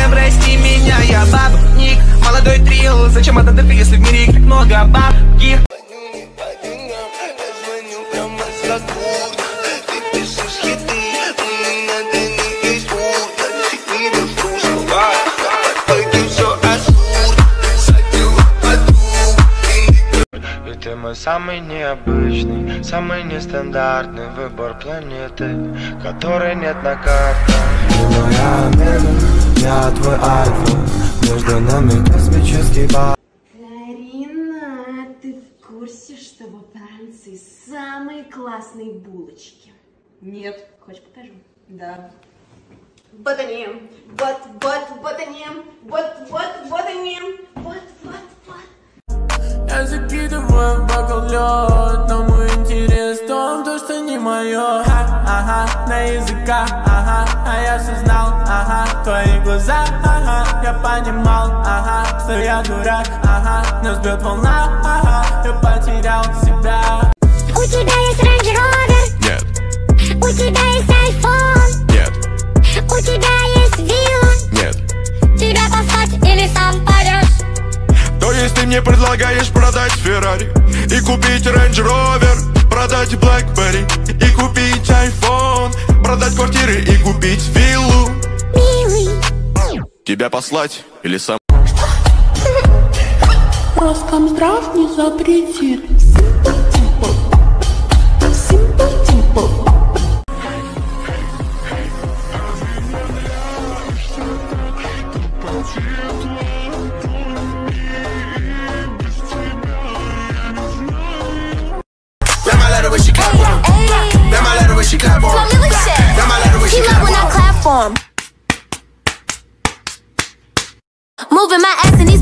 прости меня, я бабник, молодой трил. Зачем это ты, если в мире их много бабки? Ты мой самый необычный, самый нестандартный выбор планеты, которой нет на картах. Ты моя омега, я твой альфа, между нами космический бар. Карина, ты в курсе, что во Франции самые классные булочки? Нет. Хочешь, покажу? Да. Вот они, вот они, вот они, вот. Я закидываю в бокал лед, но мой интерес в том, что не мое. Ага, на языках, ага, а я все знал, ага, твои глаза, ага, я понимал, ага, что я дурак, ага, нас бьет волна, ага, я потерял себя. У тебя есть Range Rover? Нет. У тебя есть iPhone? Нет. У тебя есть вилла? Нет. Тебя послать или сам пойдешь? То есть ты мне предлагаешь продать Феррари и купить Range Rover, продать BlackBerry и купить iPhone, продать квартиры и купить виллу? Милый. Тебя послать или сам? Роскомздрав не запретит. Moving my ass and